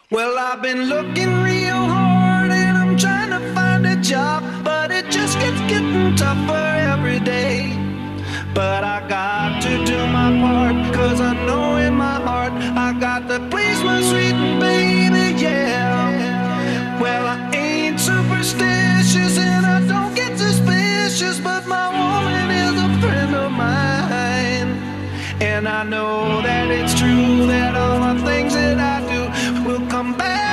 Well, I've been looking real hard and I'm trying to find a job, but it just keeps getting tougher every day. But I got to do my part, cause I know in my heart I got to please my sweet baby, yeah. Well, I ain't superstitious and I don't get suspicious, but my woman is a friend of mine. And I know that it's true that all the things that I do will come back